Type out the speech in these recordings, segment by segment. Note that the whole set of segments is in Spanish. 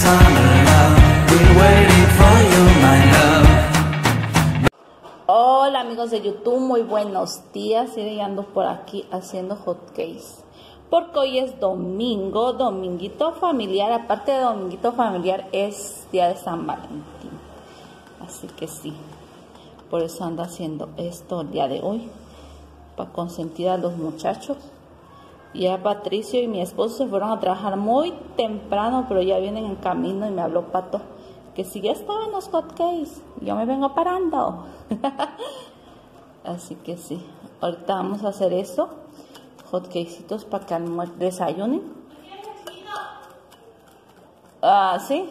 summer love. We're waiting for you, my love. Hola amigos de YouTube, muy buenos días. Yo ando por aquí haciendo hotcakes porque hoy es domingo, dominguito familiar. Aparte de dominguito familiar, es día de San Valentín. Así que sí, por eso ando haciendo esto el día de hoy, para consentir a los muchachos. Ya Patricio y mi esposo se fueron a trabajar muy temprano, pero ya vienen en camino y me habló Pato que si ya estaban los hotcakes, yo me vengo parando. Así que sí, ahorita vamos a hacer eso, hotcakesitos para que desayunen. Sí.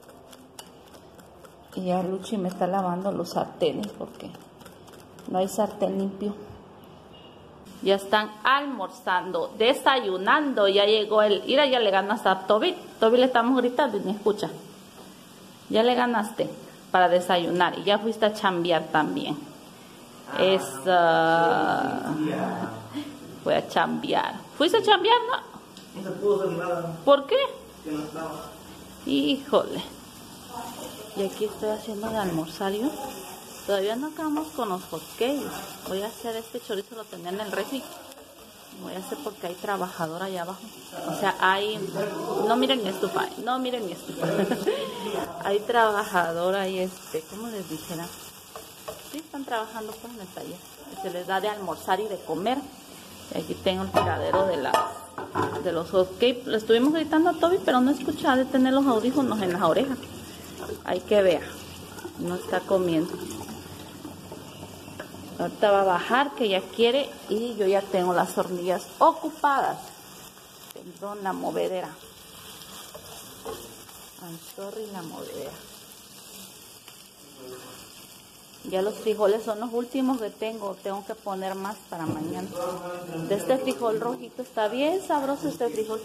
Y ya Luchi me está lavando los sartenes porque no hay sartén limpio. Ya están almorzando, desayunando. Ya llegó el... Mira, ya le ganaste a Toby. Toby le estamos gritando y me escucha. Ya le ganaste para desayunar. Y ya fuiste a chambear también. Fue a chambear. ¿Fuiste a chambear, no? No se pudo hacer nada. ¿Por qué? Que no estaba. Híjole. Y aquí estoy haciendo el almorzario. Todavía no acabamos con los hotcakes. Voy a hacer este chorizo, lo tenía en el refri. Voy a hacer porque hay trabajador allá abajo. O sea, hay... No miren mi estufa, no miren mi estufa. Hay trabajador ahí, ¿cómo les dijera? Sí, están trabajando pues en el taller. Se les da de almorzar y de comer. Y aquí tengo el tiradero de los hotcakes. Le estuvimos gritando a Toby, pero no escucha, de tener los audífonos en las orejas. Hay que ver. No está comiendo. Ahorita va a bajar, que ya quiere, y yo ya tengo las hornillas ocupadas. Perdón, la movedera. I'm sorry, la movedera. Ya los frijoles son los últimos que tengo. Tengo que poner más para mañana. De este frijol rojito está bien sabroso este frijol.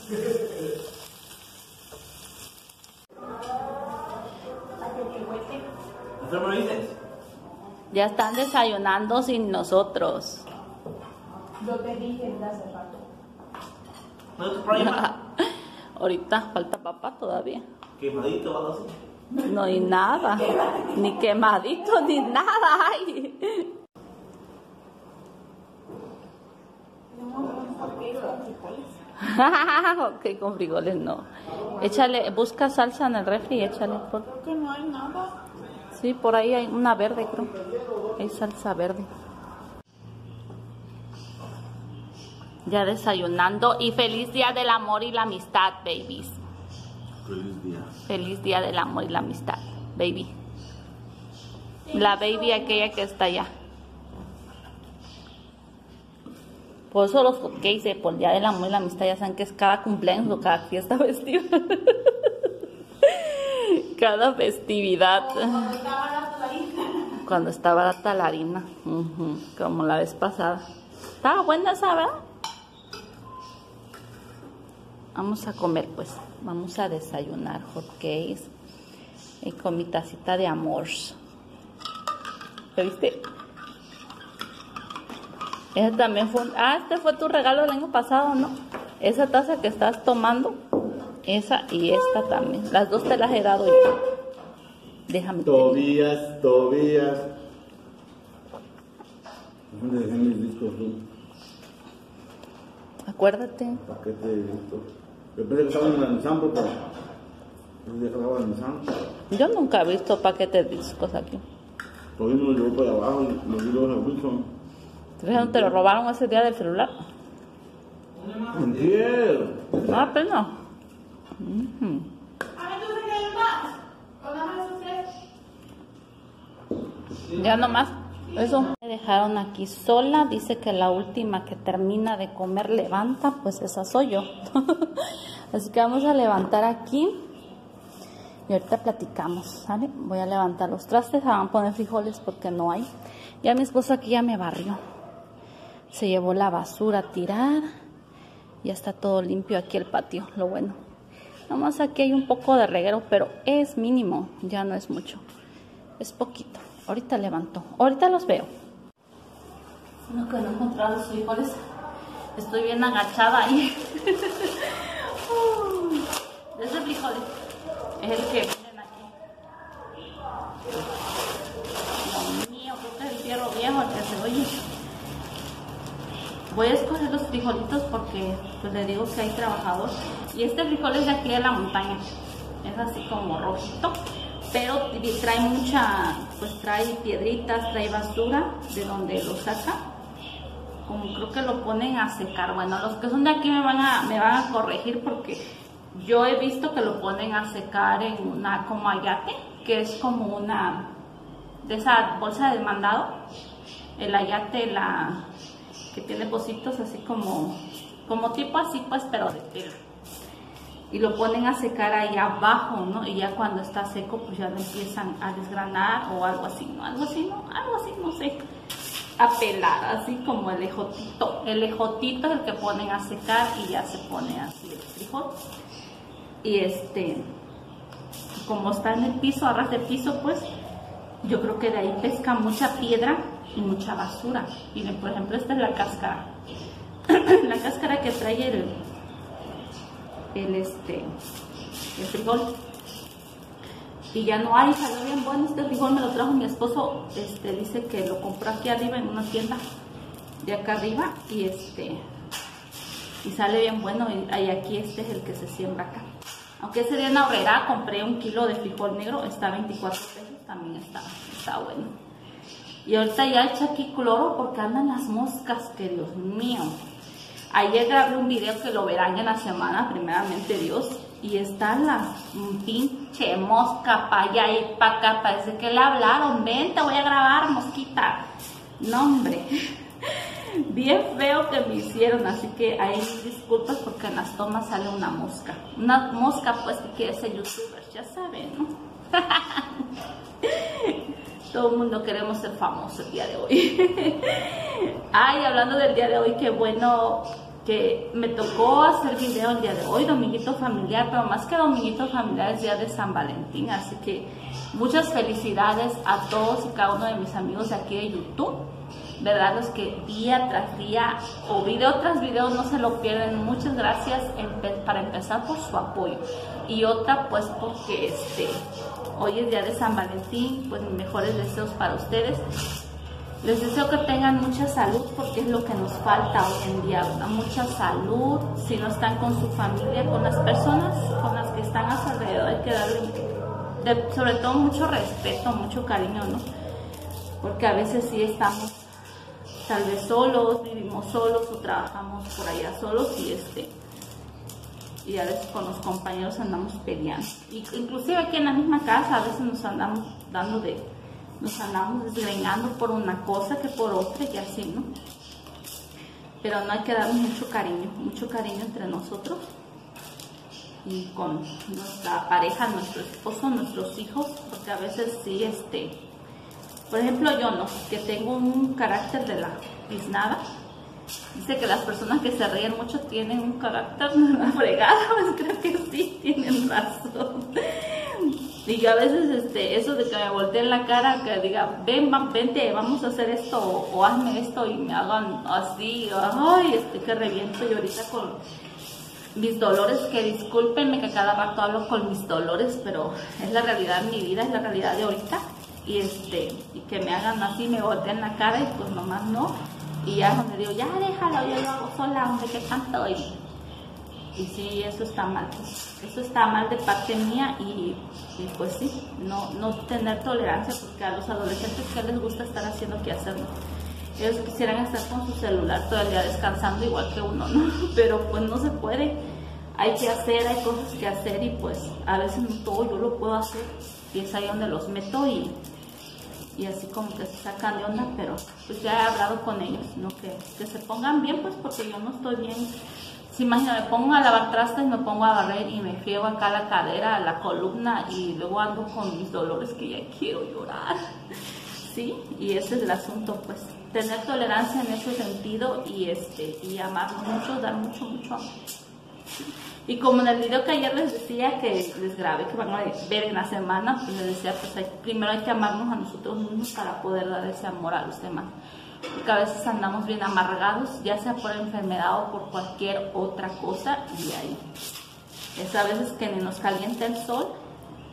¿Usted me lo dices? Ya están desayunando sin nosotros. Yo te dije hace rato. ¿No te problema? Ahorita falta papá todavía. Quemadito o algo así. No hay nada. Ni quemadito, ni nada hay. Ok, con frijoles no. Échale, busca salsa en el refri y échale. Que no hay nada. Sí, por ahí hay una verde, creo. Hay salsa verde. Ya desayunando. Y feliz día del amor y la amistad, babies. Feliz día. Feliz día del amor y la amistad, baby. La baby aquella que está allá. Por eso los hotcakes por el día del amor y la amistad ya saben que es cada cumpleaños o cada fiesta festiva. Cada festividad. Cuando está barata la harina. Como la vez pasada. Estaba buena esa, ¿verdad? Vamos a comer pues. Vamos a desayunar hotcakes. Y con mi tacita de amor. ¿Lo viste? Ese también fue este fue tu regalo del año pasado, ¿no? Esa taza que estás tomando. Esa y esta también. Las dos te las he dado yo. Déjame. Tobías. ¿Dónde dejé mis discos? Acuérdate. Paquete de discos. Yo pensé que estaban en la Nissan, pero no dejaba la Nissan. Yo nunca he visto paquetes de discos aquí. Todavía me lo llevó para abajo y lo llevó a Wilson. ¿No te lo robaron ese día del celular? Entiendo. No, pero no. Ya nomás. Eso. Me dejaron aquí sola. Dice que la última que termina de comer levanta. Pues esa soy yo. Así que vamos a levantar aquí. Y ahorita platicamos, ¿sale? Voy a levantar los trastes. Van a poner frijoles porque no hay. Ya mi esposo aquí ya me barrió. Se llevó la basura a tirar. Ya está todo limpio aquí el patio, lo bueno. Nomás aquí hay un poco de reguero, pero es mínimo. Ya no es mucho. Es poquito. Ahorita levanto. Ahorita los veo. No, que no he encontrado los frijoles. Estoy bien agachada ahí. De esos frijoles. Es el que venden aquí. Dios mío, creo que es el fierro viejo el que se oye. Voy a escoger los frijolitos porque pues le digo que hay trabajador. Y este frijol es de aquí de la montaña. Es así como rojito. Pero trae mucha, pues trae piedritas, trae basura de donde lo saca. Como creo que lo ponen a secar. Bueno, los que son de aquí me van a corregir porque yo he visto que lo ponen a secar en una como ayate, que es como una de esa bolsa del mandado. El ayate, que tiene pocitos así como tipo así pues, pero de tela. Y lo ponen a secar ahí abajo, ¿no? Y ya cuando está seco, pues ya lo empiezan a desgranar o algo así, ¿no? Algo así, no sé. A pelar, así como el ejotito. El ejotito es el que ponen a secar y ya se pone así el frijol. Y como está en el piso, a ras de piso, pues, yo creo que de ahí pesca mucha piedra y mucha basura. Miren, por ejemplo, esta es la cáscara. La cáscara que trae el frijol. Y ya no hay, salió bien bueno este frijol, me lo trajo mi esposo, dice que lo compró aquí arriba en una tienda de acá arriba y sale bien bueno y aquí este es el que se siembra acá. Aunque ese día en la Horrera compré 1 kilo de frijol negro, está a 24 pesos, también está bueno. Y ahorita ya echa aquí cloro porque andan las moscas, que Dios mío. Ayer grabé un video que lo verán en la semana, primeramente Dios, y está la pinche mosca para allá y para acá, parece que le hablaron, ven, te voy a grabar, mosquita. No, hombre, bien feo que me hicieron, así que ahí disculpas porque en las tomas sale una mosca. Una mosca pues que quiere ser youtuber, ya saben, ¿no? Todo el mundo queremos ser famosos el día de hoy. Ay, hablando del día de hoy, qué bueno que me tocó hacer video el día de hoy, dominguito familiar, pero más que dominguito familiar es día de San Valentín, así que muchas felicidades a todos y cada uno de mis amigos de aquí de YouTube, verdad, los que día tras día o video tras video no se lo pierden. Muchas gracias para empezar por su apoyo y otra pues porque hoy es día de San Valentín, pues mis mejores deseos para ustedes. Les deseo que tengan mucha salud porque es lo que nos falta hoy en día, ¿verdad? Mucha salud. Si no están con su familia, con las personas con las que están a su alrededor, hay que darle sobre todo mucho respeto, mucho cariño, ¿no? Porque a veces sí estamos tal vez solos, vivimos solos o trabajamos por allá solos y a veces con los compañeros andamos peleando. Y inclusive aquí en la misma casa a veces nos andamos desgreñando por una cosa que por otra y así, ¿no? Pero no hay que darnos mucho cariño entre nosotros y con nuestra pareja, nuestro esposo, nuestros hijos, porque a veces sí, por ejemplo yo no, que tengo un carácter de la tiznada. Dice que las personas que se ríen mucho tienen un carácter fregado, pues creo que sí, tienen razón. Y yo a veces eso de que me volteen la cara, que diga, vente, vamos a hacer esto o hazme esto y me hagan así, ay, que reviento. Y ahorita con mis dolores, que discúlpenme que cada rato hablo con mis dolores, pero es la realidad de mi vida, es la realidad de ahorita. Y que me hagan así, me volteen la cara y pues nomás no. Y ya donde digo, ya déjalo, yo lo hago sola, hombre, que tanto. Y sí, eso está mal, pues. Eso está mal de parte mía y pues sí, no tener tolerancia, porque a los adolescentes que les gusta estar haciendo qué hacer, ¿no? Ellos quisieran estar con su celular todo el día descansando igual que uno, ¿no? Pero pues no se puede, hay que hacer, hay cosas que hacer y pues a veces no todo yo lo puedo hacer y es ahí donde los meto y así como que se sacan de onda, pero pues ya he hablado con ellos, ¿no? Que se pongan bien, pues porque yo no estoy bien. Si imagina, me pongo a lavar trastes, me pongo a barrer y me friego acá la cadera, la columna y luego ando con mis dolores que ya quiero llorar, ¿sí? Y ese es el asunto, pues, tener tolerancia en ese sentido y amarnos mucho, dar mucho amor. ¿Sí? Y como en el video que ayer les decía que les grabé, que van a ver en la semana, pues les decía, pues primero hay que amarnos a nosotros mismos para poder dar ese amor a los demás. Porque a veces andamos bien amargados, ya sea por enfermedad o por cualquier otra cosa, y ahí es a veces que ni nos calienta el sol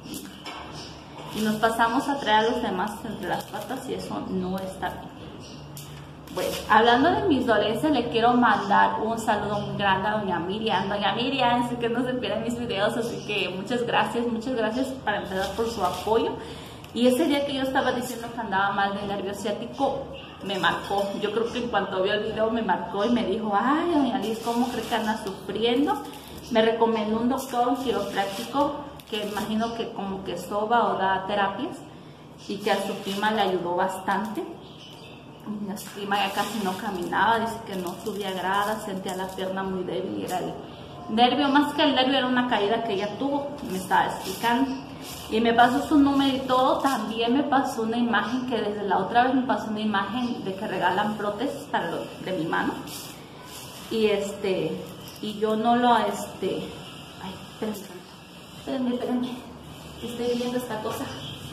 y nos pasamos a traer a los demás entre las patas y eso no está bien. Bueno, hablando de mis dolencias, le quiero mandar un saludo muy grande a doña Miriam. Doña Miriam, sé que no se pierden mis videos, así que muchas gracias para empezar por su apoyo. Y ese día que yo estaba diciendo que andaba mal del nervio ciático, me marcó. Yo creo que en cuanto vio el video me marcó y me dijo, ay, doña Liz, ¿cómo cree que anda sufriendo? Me recomendó un doctor, un quiropráctico, que imagino que como que soba o da terapias, y que a su prima le ayudó bastante. A su prima ya casi no caminaba, dice que no subía gradas, sentía la pierna muy débil y era el nervio, más que el nervio era una caída que ella tuvo, me estaba explicando. Y me pasó su número y todo. También me pasó una imagen que desde la otra vez me pasó una imagen de que regalan prótesis para de mi mano. Y y yo no lo ay, espérenme, estoy viendo esta cosa.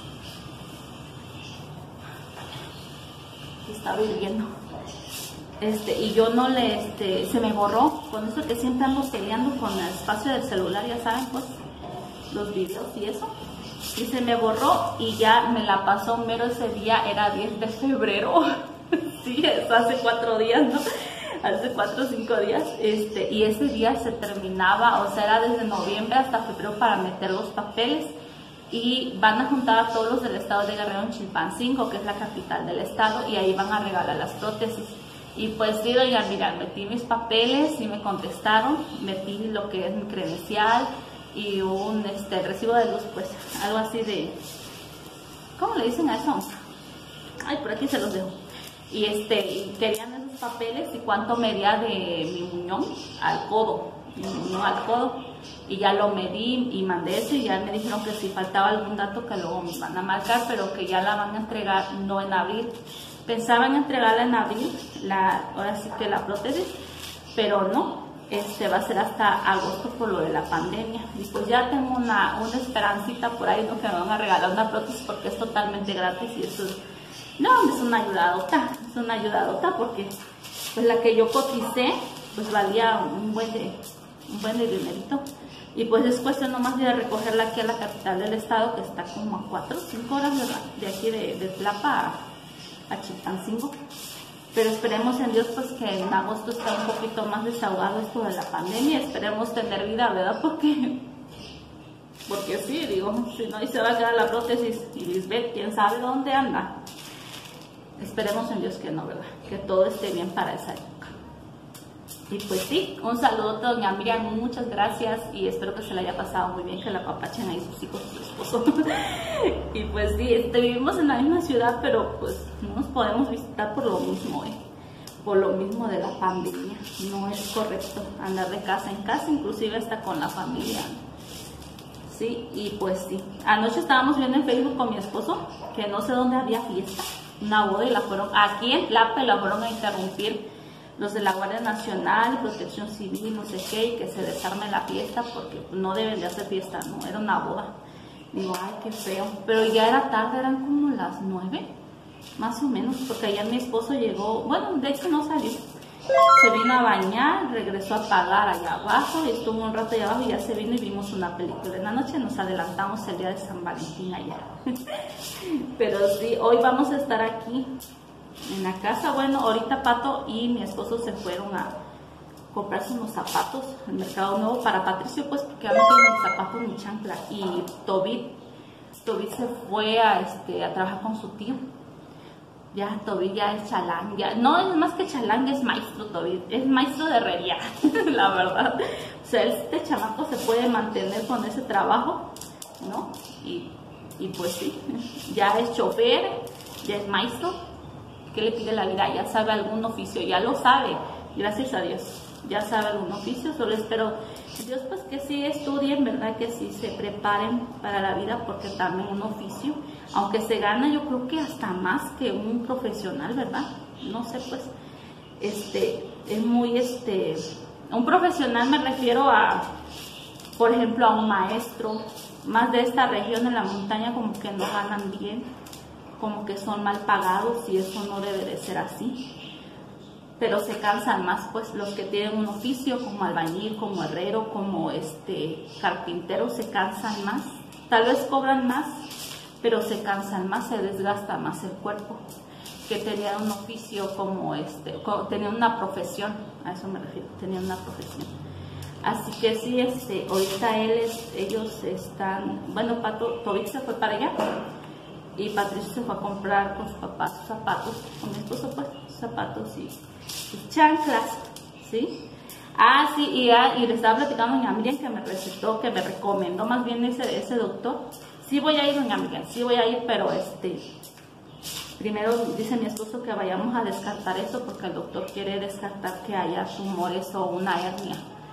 Estaba hirviendo. Y yo no se me borró, con eso que siempre ando peleando con el espacio del celular, ya saben, pues, los videos y eso. Y se me borró y ya me la pasó mero ese día, era 10 de febrero. Sí, es hace 4 días, ¿no? Hace 4 o 5 días. Y ese día se terminaba, o sea, era desde noviembre hasta febrero para meter los papeles. Y van a juntar a todos los del estado de Guerrero en Chilpancingo, que es la capital del estado, y ahí van a regalar las prótesis. Y pues sí, doña, mira, metí mis papeles y me contestaron, metí lo que es mi credencial y un recibo de luz, pues algo así de, ¿cómo le dicen a eso? Ay, por aquí se los dejo. Y querían esos papeles y cuánto medía de mi muñón al codo, y ya lo medí y mandé eso, y ya me dijeron que si faltaba algún dato que luego me van a marcar, pero que ya la van a entregar no en abril. Pensaban entregarla en abril, ahora sí que la prótesis, pero no, va a ser hasta agosto por lo de la pandemia. Y pues ya tengo una esperancita por ahí, ¿no? Que me van a regalar una prótesis porque es totalmente gratis y eso es una ayudadota, porque pues la que yo coticé pues valía un buen de dinerito. Y pues es cuestión nomás de recogerla aquí a la capital del estado, que está como a 4 o 5 horas de aquí de Tlapa a Chilpancingo. Pero esperemos en Dios pues que en agosto está un poquito más desahogado esto de la pandemia. Esperemos tener vida, ¿verdad? Porque sí, digo, si no, y se va a quedar la prótesis y Lisbeth, quién sabe dónde anda. Esperemos en Dios que no, ¿verdad? Que todo esté bien para esa época. Y pues sí, un saludo a doña Miriam, muchas gracias y espero que se le haya pasado muy bien, que la apapachen ahí sus hijos y su esposo. Y pues sí, vivimos en la misma ciudad, pero pues no nos podemos visitar por lo mismo, por lo mismo de la pandemia. No es correcto andar de casa en casa, inclusive hasta con la familia. Sí, y pues sí, anoche estábamos viendo en Facebook con mi esposo que no sé dónde había fiesta, una boda, y aquí en Tlapa la fueron a interrumpir los de la Guardia Nacional, Protección Civil, no sé qué, y que se desarme la fiesta porque no deben de hacer fiesta, no, era una boda. Digo, ay, qué feo, pero ya era tarde, eran como las 9, más o menos, porque ayer mi esposo llegó, bueno, de hecho no salió, se vino a bañar, regresó a pagar allá abajo, y estuvo un rato allá abajo y ya se vino y vimos una película. En la noche nos adelantamos el día de San Valentín allá. Pero sí, hoy vamos a estar aquí en la casa. Bueno, ahorita Pato y mi esposo se fueron a comprarse unos zapatos al Mercado Nuevo para Patricio, pues porque ya no tiene ni zapatos ni chancla. Y Tobit se fue a trabajar con su tío. Ya Tobit ya es chalán, ya no es más que chalán, es maestro. Tobit es maestro de herrería, la verdad. O sea, este chamaco se puede mantener con ese trabajo, ¿no? Y pues sí, ya es chofer, ya es maestro. ¿Qué le pide la vida? Ya sabe algún oficio, ya lo sabe, gracias a Dios, ya sabe algún oficio. Solo espero Dios pues que sí estudien, ¿verdad? Que sí se preparen para la vida, porque también un oficio, aunque se gana, yo creo que hasta más que un profesional, ¿verdad? No sé, pues, es muy, un profesional me refiero a, por ejemplo, a un maestro, más de esta región de la montaña, como que no ganan bien, como que son mal pagados, y eso no debe de ser así. Pero se cansan más, pues, los que tienen un oficio como albañil, como herrero, como carpintero, se cansan más. Tal vez cobran más, pero se cansan más, se desgasta más el cuerpo. Que tenía un oficio como tenía una profesión, a eso me refiero, tenía una profesión. Así que sí, ahorita ellos están, bueno, Tobit se fue para allá y Patricio se fue a comprar con su papá sus zapatos, con mi esposo pues, zapatos y chanclas, ¿sí? Ah, sí, y le estaba platicando a doña Miriam que me recetó, que me recomendó más bien ese doctor. Sí voy a ir, doña Miriam, sí voy a ir, pero primero dice mi esposo que vayamos a descartar eso porque el doctor quiere descartar que haya tumores o una hernia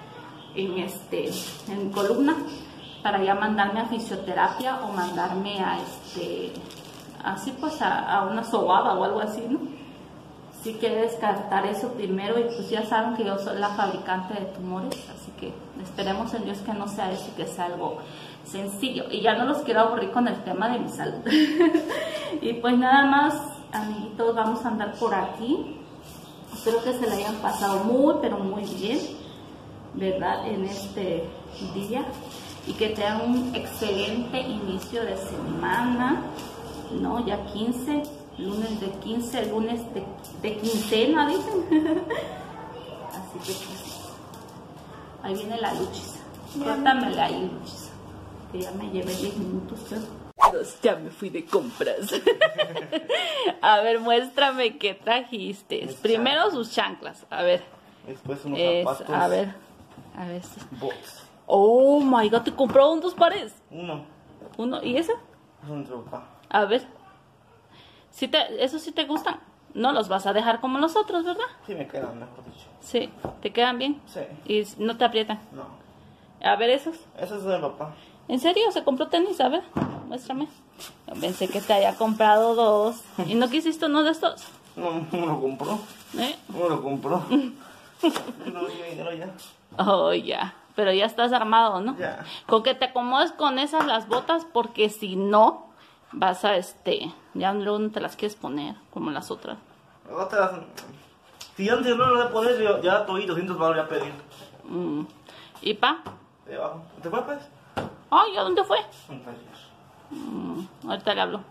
en columna para ya mandarme a fisioterapia o mandarme así pues a una sobada o algo así, ¿no? Sí quiere descartar eso primero y pues ya saben que yo soy la fabricante de tumores, así que esperemos en Dios que no sea eso, que sea algo sencillo. Y ya no los quiero aburrir con el tema de mi salud. Y pues nada más, amiguitos, vamos a andar por aquí. Espero que se le hayan pasado muy, pero muy bien, ¿verdad? En este día. Y que tengan un excelente inicio de semana, ¿no? Ya 15, lunes de 15, lunes de quincena, dicen. Así que pues, ahí viene la Luchis. Córtamela ahí, Luchis. Que ya me llevé 10 minutos, pero ya me fui de compras. A ver, muéstrame qué trajiste. Primero sus chanclas, a ver. Después unos zapatos. A ver. Bots. Oh my god, ¿te compró 2 pares? Uno, ¿y eso? Es un papá. A ver. ¿Eso sí te gustan? No los vas a dejar como los otros, ¿verdad? Sí, me quedan, mejor dicho. Sí, ¿te quedan bien? Sí. ¿Y no te aprietan? No. A ver esos. Eso es de papá. ¿En serio? ¿Se compró tenis? A ver, muéstrame. Yo pensé que te había comprado 2. ¿Y no quisiste uno de estos? No me lo compró. ¿Eh? No me lo compró. No tiene dinero ya. Oh, ya. Pero ya estás armado, ¿no? Ya. Con que te acomodes con esas las botas, porque si no, vas a ya luego no te las quieres poner, como las otras. Otras. Si antes no lo voy a poner, yo ya estoy 200 voy a pedir. ¿Y pa? De abajo. ¿Te fue, pues? Ay, ¿a dónde fue? Un taller. Ahorita le hablo.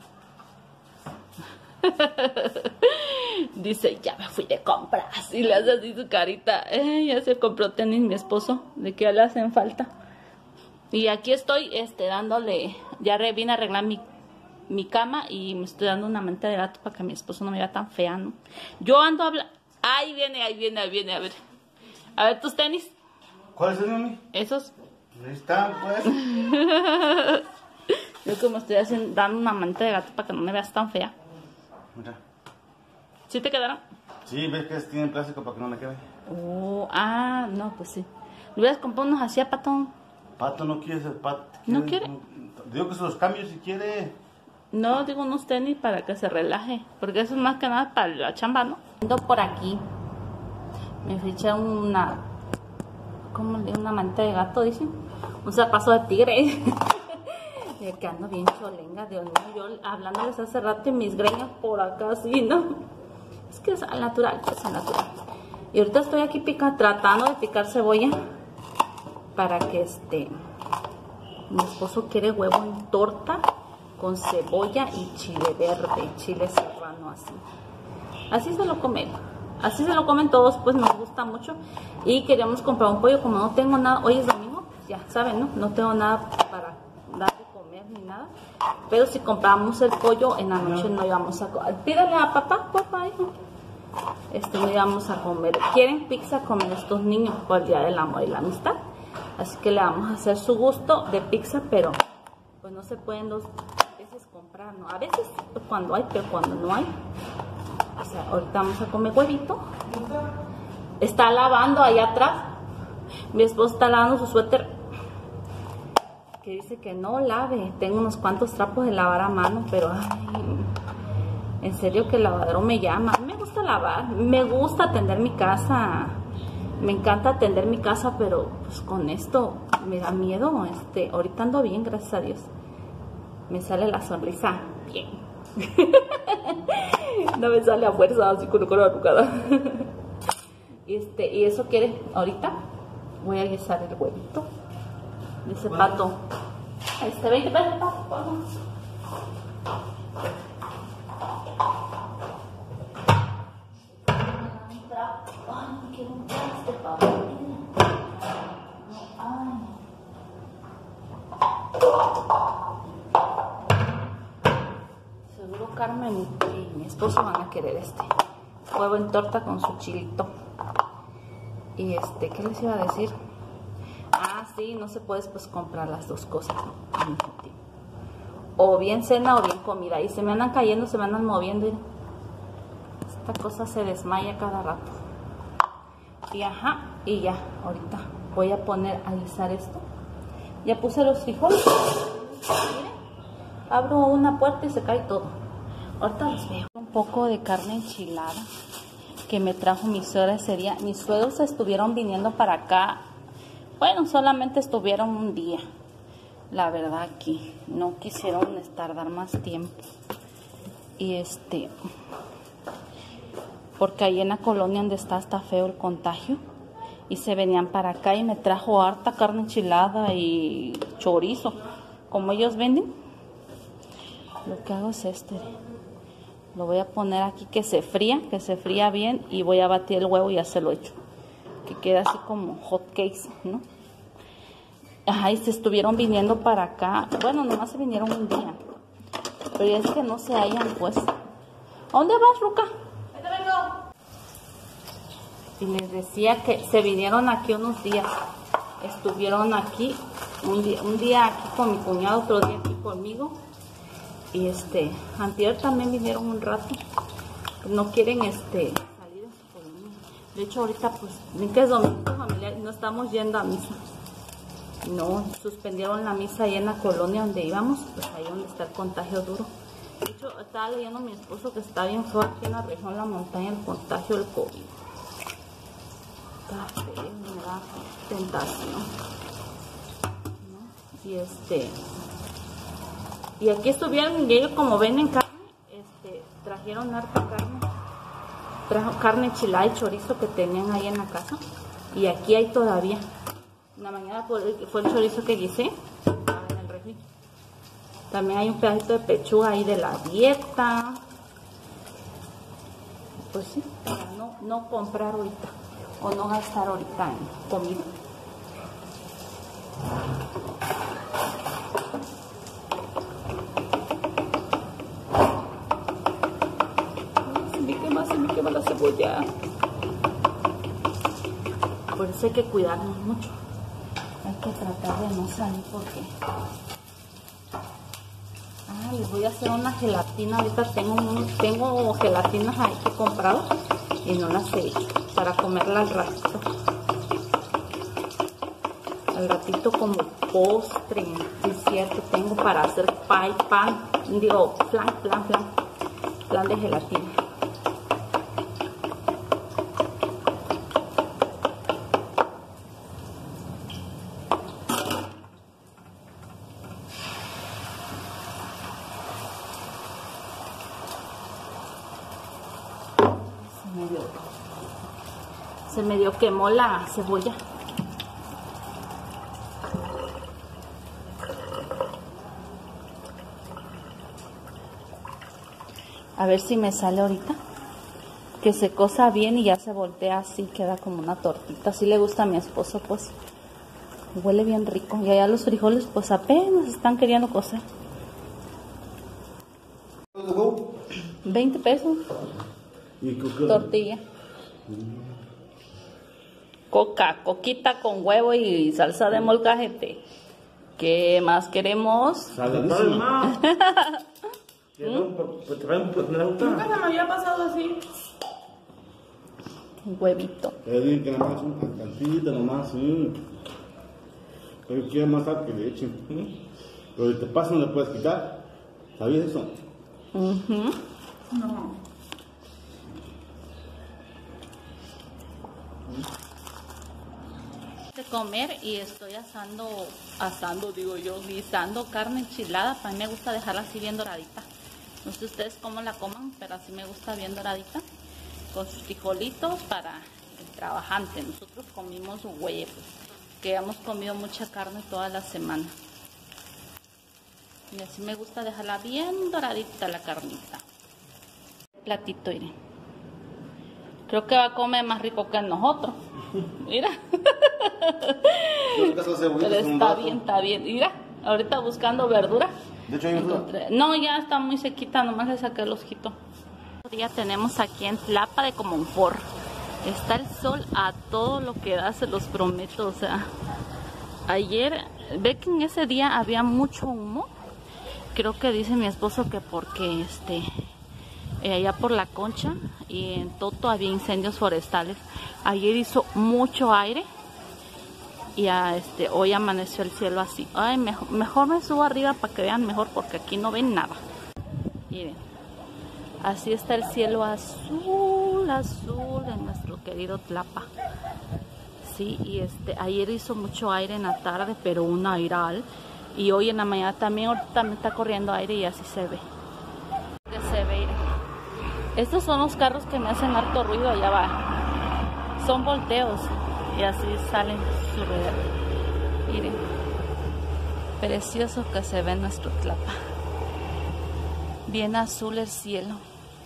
Dice, ya me fui de compras. Y le hace así su carita. Ya se compró tenis mi esposo. ¿De qué le hacen falta? Y aquí estoy dándole. Ya vine a arreglar mi cama. Y me estoy dando una manta de gato para que mi esposo no me vea tan fea, ¿no? Yo ando hablando. Ahí viene. A ver. A ver tus tenis. ¿Cuáles son, mami? Esos. Ahí están, pues. Yo como estoy dando una manta de gato para que no me veas tan fea. Mira. ¿Sí te quedaron? Sí, ves que tienen plástico para que no le quede. No, pues sí. ¿Le hubieras comprado unos así a Patón? Pato no quiere ser pato. ¿No quiere? Digo que se los cambio si quiere. No, digo unos tenis para que se relaje. Porque eso es más que nada para la chamba, ¿no? Ando por aquí. Me fiché una manta de gato, dicen. Un zapazo de tigre. Y que ando bien cholenga, Dios mío. Yo hablándoles hace rato y mis greñas por acá, así, ¿no? Es que es al natural, pues al natural. Y ahorita estoy aquí tratando de picar cebolla. Para que mi esposo quiere huevo en torta con cebolla y chile verde, chile serrano, así. Así se lo comen. Así se lo comen todos, pues nos gusta mucho. Y queríamos comprar un pollo, como no tengo nada. Hoy es domingo, ya saben, ¿no? No tengo nada para dar de comer ni nada. Pero si compramos el pollo, en la noche no íbamos a comer. Pídale a papá, papá, hijo. No íbamos a comer. Quieren pizza comer estos niños por el Día del Amor y la Amistad. Así que le vamos a hacer su gusto de pizza, pero pues no se pueden dos veces comprar, ¿no? A veces cuando hay, pero cuando no hay. O sea, ahorita vamos a comer huevito. Está lavando allá atrás. Mi esposo está lavando su suéter. Que dice que no lave. Tengo unos cuantos trapos de lavar a mano, pero ay, en serio que el lavadero me llama. Me gusta lavar, me gusta atender mi casa. Me encanta atender mi casa, pero pues con esto me da miedo. Ahorita ando bien, gracias a Dios. Me sale la sonrisa bien. No me sale a fuerza, así con la cara arrugada. Y eso quiere, ahorita voy a guisar el huevito. Dice Pato. 20 pesos, Pato. Ay, quiero un traste, papá. Ay. Seguro Carmen y mi esposo van a querer este huevo en torta con su chilito. Y ¿qué les iba a decir? Ah, sí, no se puede pues comprar las dos cosas, ¿no? O bien cena o bien comida. Y se me andan cayendo, se me andan moviendo. Esta cosa se desmaya cada rato. Y ajá, y ya, ahorita voy a poner a guisar esto. Ya puse los frijoles. Miren, abro una puerta y se cae todo. Ahorita los veo. Un poco de carne enchilada que me trajo mi suegra ese día. Mis suegros estuvieron viniendo para acá. Bueno, solamente estuvieron un día. La verdad aquí no quisieron tardar más tiempo. Y porque ahí en la colonia donde está feo el contagio. Y se venían para acá y me trajo harta carne enchilada y chorizo. Como ellos venden, lo que hago es lo voy a poner aquí que se fría bien, y voy a batir el huevo y ya se lo echo. Que queda así como hot cakes, ¿no? Ajá, y se estuvieron viniendo para acá. Bueno, nomás se vinieron un día. Pero ya es que no se hallan, pues. ¿A dónde vas, Luca? Ahí te vengo. Y les decía que se vinieron aquí unos días. Estuvieron aquí un día aquí con mi cuñado, otro día aquí conmigo. Y antier también vinieron un rato. No quieren salir de su colonia. De hecho ahorita pues ven que es domingo familiar y no estamos yendo a misa. No, suspendieron la misa ahí en la colonia donde íbamos, pues ahí donde está el contagio duro. De hecho estaba leyendo a mi esposo que está bien feo aquí en la región, la montaña, el contagio del COVID. Está feo, me da tentación, ¿no? Y aquí estuvieron, y ellos como venden carne, trajeron harta carne. Trajo carne enchilada y chorizo que tenían ahí en la casa. Y aquí hay todavía. En la mañana fue el chorizo que guisé en el refri. También hay un pedacito de pechuga ahí de la dieta. Pues sí, para no comprar ahorita. O no gastar ahorita en comida. Se me quema la cebolla. Por eso hay que cuidarnos mucho. Hay que tratar de no salir porque... les voy a hacer una gelatina. Ahorita tengo gelatinas ahí que he comprado y no las he hecho para comerla al ratito. Al ratito como postre. Es cierto, tengo para hacer flan de gelatina. Se medio quemó la cebolla. A ver si me sale ahorita. Que se cosa bien y ya se voltea así, queda como una tortita. Así le gusta a mi esposo, pues. Huele bien rico. Y allá los frijoles pues apenas están queriendo cocer. 20 pesos. Tortilla. Coquita con huevo y salsa de molcajete. ¿Qué más queremos? Más. Nunca se me había pasado así. Un huevito. Te digo que nada más una cantita, nomás. Pero quiere más sal que le echen. Pero si te pasan, le puedes quitar. ¿Sabías eso? No. De comer y estoy guisando carne enchilada. Para mí me gusta dejarla así bien doradita. No sé ustedes cómo la coman, pero así me gusta bien doradita. Con sus frijolitos para el trabajante. Nosotros comimos huevos, que hemos comido mucha carne toda la semana. Y así me gusta dejarla bien doradita la carnita. Platito, miren. Creo que va a comer más rico que nosotros. Mira. Pero está bien. Mira, ahorita buscando verdura. De hecho, encontré. No, ya está muy sequita, nomás le saqué el ojito. Ya tenemos aquí en Tlapa de Comonfort. Está el sol a todo lo que da, se los prometo. O sea, ayer, ve que en ese día había mucho humo. Creo que dice mi esposo que porque allá por La Concha y en Toto había incendios forestales. Ayer hizo mucho aire y hoy amaneció el cielo así. Ay, mejor me subo arriba para que vean mejor porque aquí no ven nada. Miren, así está el cielo azul en nuestro querido Tlapa. Sí, y ayer hizo mucho aire en la tarde, pero un airal. Y hoy en la mañana también, ahorita me está corriendo aire y así se ve. Estos son los carros que me hacen harto ruido, allá va. Son volteos y así salen su ruido. Miren, precioso que se ve nuestro Tlapa. Bien azul el cielo.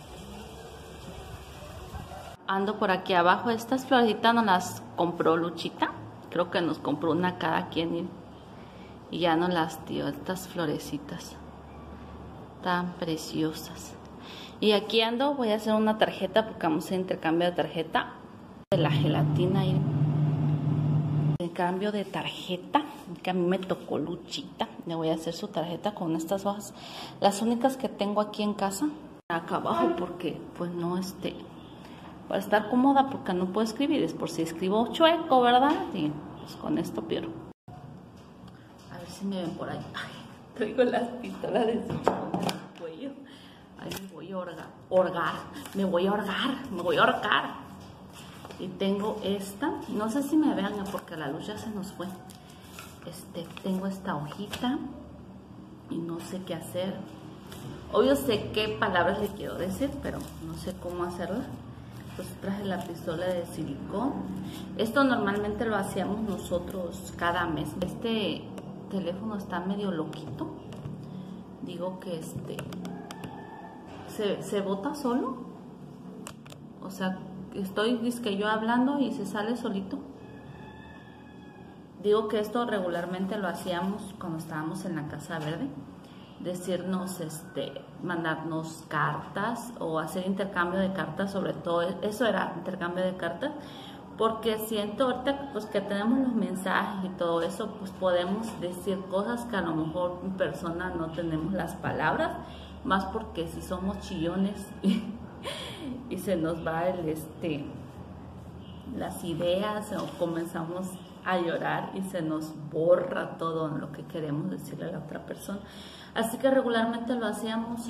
Ando por aquí abajo. Estas florecitas nos las compró Luchita. Creo que nos compró una cada quien y ya nos las dio, estas florecitas tan preciosas. Y aquí ando, voy a hacer una tarjeta porque vamos a intercambio de tarjeta de la gelatina. Intercambio de tarjeta que a mí me tocó Luchita. Le voy a hacer su tarjeta con estas hojas, las únicas que tengo aquí en casa. Acá abajo porque pues no para estar cómoda porque no puedo escribir, es por si escribo chueco, ¿verdad? Y pues con esto pierdo. A ver si me ven por ahí. Ay, traigo las pistolas de su cuello. Ay, me voy a ahorcar. Y tengo esta, no sé si me vean porque la luz ya se nos fue. Tengo esta hojita y no sé qué hacer. Obvio sé qué palabras le quiero decir, pero no sé cómo hacerla. Entonces traje la pistola de silicón. Esto normalmente lo hacíamos nosotros cada mes. Este teléfono está medio loquito. Digo que se bota solo. O sea, dizque yo hablando y se sale solito. Digo que esto regularmente lo hacíamos cuando estábamos en la Casa Verde. Decirnos, mandarnos cartas o hacer intercambio de cartas, sobre todo eso era intercambio de cartas, porque siento ahorita pues que tenemos los mensajes y todo eso, pues podemos decir cosas que a lo mejor en persona no tenemos las palabras, más porque si somos chillones y se nos va las ideas o comenzamos a llorar y se nos borra todo lo que queremos decirle a la otra persona. Así que regularmente lo hacíamos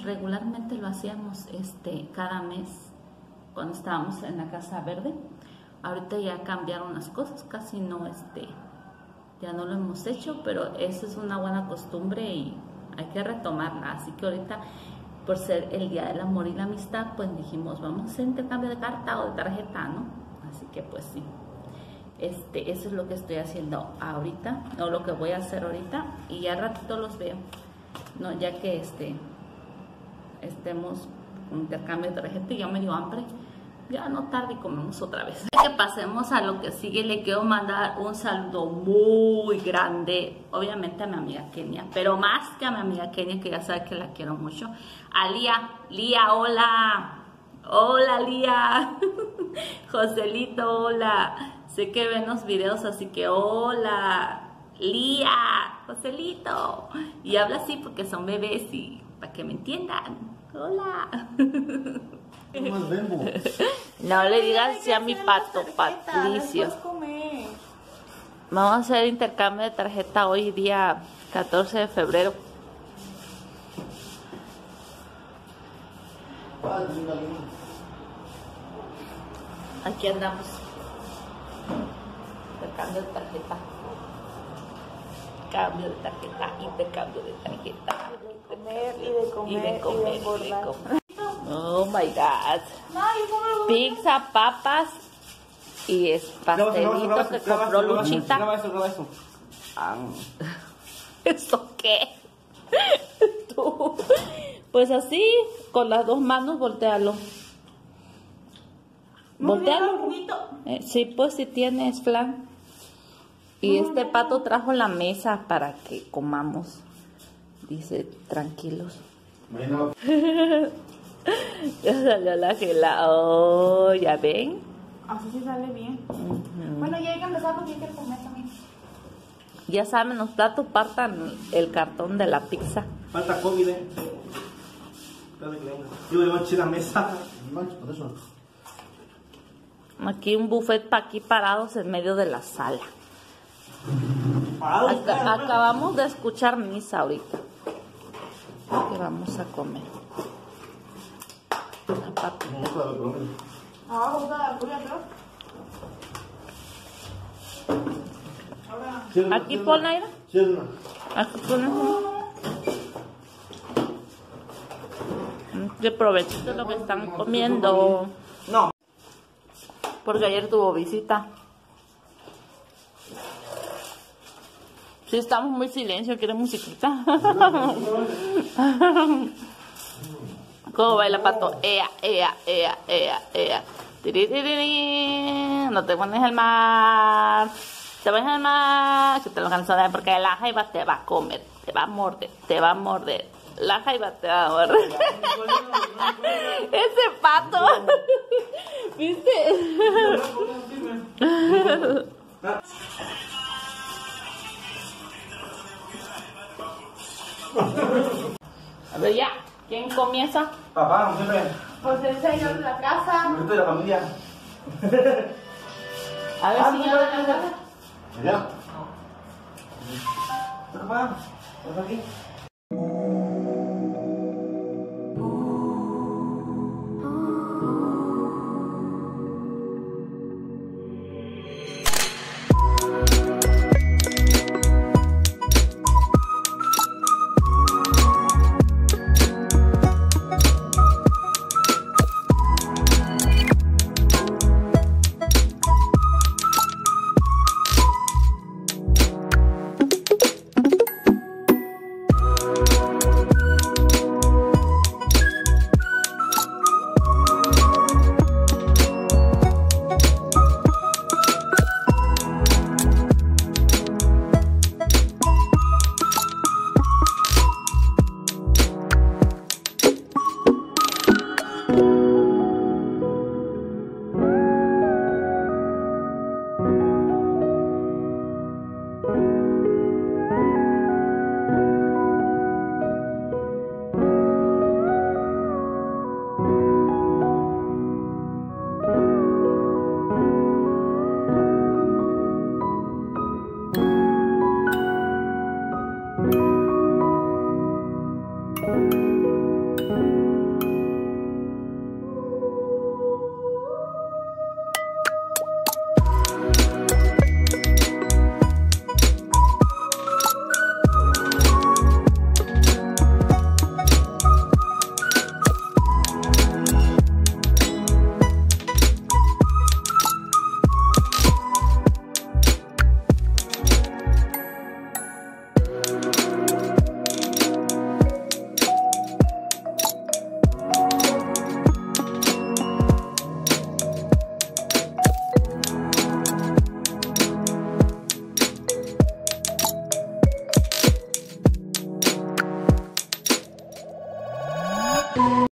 cada mes cuando estábamos en la Casa Verde. Ahorita ya cambiaron las cosas, casi no ya no lo hemos hecho, pero eso es una buena costumbre y hay que retomarla. Así que ahorita, por ser el Día del Amor y la Amistad, pues dijimos, vamos a hacer intercambio de carta o de tarjeta, ¿no? Así que pues sí. Eso es lo que estoy haciendo ahorita, o lo que voy a hacer ahorita, y ya al ratito los veo, no, ya que estemos en intercambio de tarjeta y ya me dio hambre, ya no tarde y comemos otra vez. Que pasemos a lo que sigue, le quiero mandar un saludo muy grande, obviamente a mi amiga Kenia, pero más que a mi amiga Kenia, que ya sabe que la quiero mucho, a Lía, hola Lía, Joselito, hola. Sé que ven los videos, así que hola, Lía, Joselito. Y habla así porque son bebés y para que me entiendan. Hola. No le digas así a mi pato, Patricio. Vamos a hacer intercambio de tarjeta hoy día 14 de febrero. Aquí andamos. Intercambio de tarjeta. Cambio de tarjeta, intercambio de tarjeta. Y de comer. Oh my God. Pizza, papas y pastelito que compró Luchita. Graba eso. ¿Eso qué? Tú. Pues así, con las dos manos, voltealo. Voltealo. Sí, pues si tienes flan. Y este pato trajo la mesa para que comamos. Dice, tranquilos. Bueno. Ya salió la gelada. ¿Ya ven? Así sí sale bien. Bueno, ya hay que empezar porque hay que comer también. Ya saben, los platos partan el cartón de la pizza. Falta COVID, Yo le manché la mesa. Manches, por eso. Aquí un buffet para aquí parados en medio de la sala. Acabamos de escuchar misa ahorita. Que vamos a comer. Una papita. Abajo está la pura atrás. Aquí pon aire. Sí, es una. Aquí pones. Que provechito lo que están comiendo. No. Porque ayer tuvo visita. Sí, estamos muy silencio, quiere musiquita. ¿Cómo baila pato? Ea, ea, ea, ea, ea. Tiriririrí. No te pones al mar. Te pones al mar. Si te lo cansas porque la jaiba te va a comer. Te va a morder. Te va a morder. La jaiba te va a morder. Ese pato. ¿Viste? A ver ya, ¿quién comienza? Papá, como siempre. Pues el señor de la casa. El resto de la familia. A ver, señor de la casa. Ya. Papá, ¿estás aquí?